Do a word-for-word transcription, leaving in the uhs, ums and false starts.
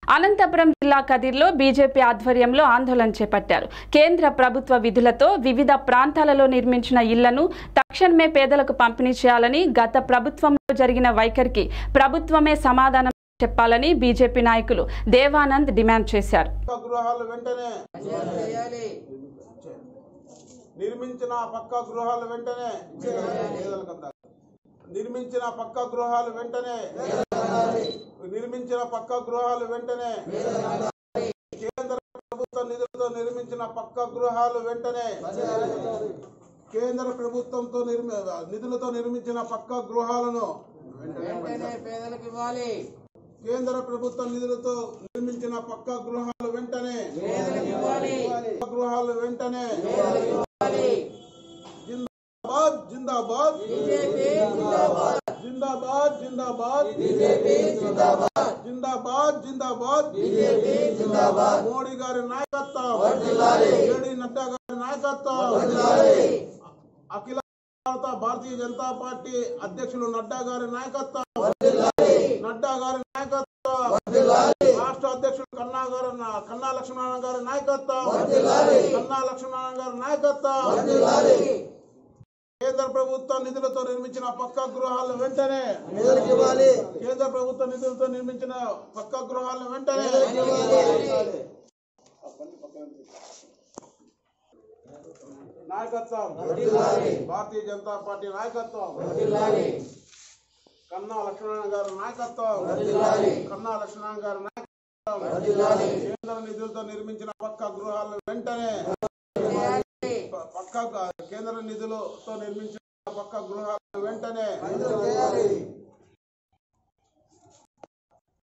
అనంతపురం జిల్లా కదిర్లో బీజేపీ ఆధ్వర్యంలో ఆందోళన చేపట్టారు. కేంద్ర ప్రభుత్వ విధులతో వివిధ ప్రాంతాలలో నిర్మించిన ఇళ్లను తక్షణమే పేదలకు పంపిణీ చేయాలని, గత ప్రభుత్వంలో జరిగిన వైఖరికి ప్రభుత్వమే సమాధానం చెప్పాలని బీజేపీ నాయకులు దేవానంద్ డిమాండ్ చేశారు. నిర్మించిన పక్కా గృహాలు వెంటనే నిర్మించిన పక్కా గృహాలు వెంటనే నిర్మించిన పక్కా గృహాలు వెంటనే కేంద్ర ప్రభుత్వ నిధులతో నిర్మించిన పక్కా గృహాలు వెంటనే కేంద్ర ప్రభుత్వంతో నిధులతో నిర్మించిన పక్కా గృహాలను పేదలకు ఇవ్వాలి. కేంద్ర ప్రభుత్వ నిధులతో నిర్మించిన పక్కా గృహాలు వెంటనే గృహాలు వెంటనే జిందాబాద్ జిందాబాద్ జిందాబాద్ జిందాబాద్ జిందాబాద్ జిందాబాద్ మోడీ గారి నాయకత్వం, జేడీ నడ్డా గారి నాయకత్వం, అఖిల భారత భారతీయ జనతా పార్టీ అధ్యక్షులు నడ్డా గారి నాయకత్వం, నడ్డా గారి నాయకత్వం, రాష్ట్ర అధ్యక్షులు కన్నా గారు కన్నా లక్ష్మీనారాయణ గారి నాయకత్వం, కన్నా లక్ష్మీనారాయణ గారి నాయకత్వం. కేంద్ర ప్రభుత్వ నిధులతో నిర్మించిన పక్కా గృహాలను వెంటనే కేంద్ర ప్రభుత్వ నిధులతో నిర్మించిన పక్కా గృహాలను వెంటనే నాయకత్వం, భారతీయ జనతా పార్టీ నాయకత్వం, కన్నా లక్ష్మీనారాయణ గారి నాయకత్వం, కన్నా లక్ష్మీనారాయణ గారి నాయకత్వం. కేంద్ర నిధులతో నిర్మించిన పక్కా గృహాలను వెంటనే పక్కా కేంద్ర నిధులతో నిర్మించిన పక్కా గృహాలను వెంటనే